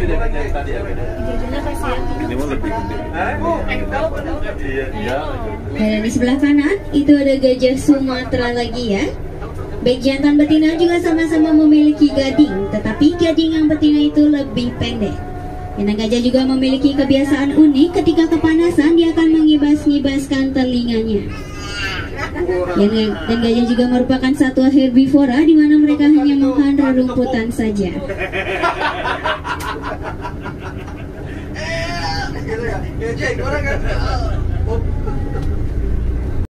Ini mah lebih gede. Iya. Dan di sebelah kanan itu ada gajah Sumatera lagi ya. Baik jantan betina juga sama-sama memiliki gading, tetapi gading yang betina itu lebih pendek. Jantan gajah juga memiliki kebiasaan unik, ketika kepanasan dia akan mengibas-ngibaskan telinganya. Dan gajah juga merupakan satwa herbivora di mana mereka hanya makan rerumputan saja.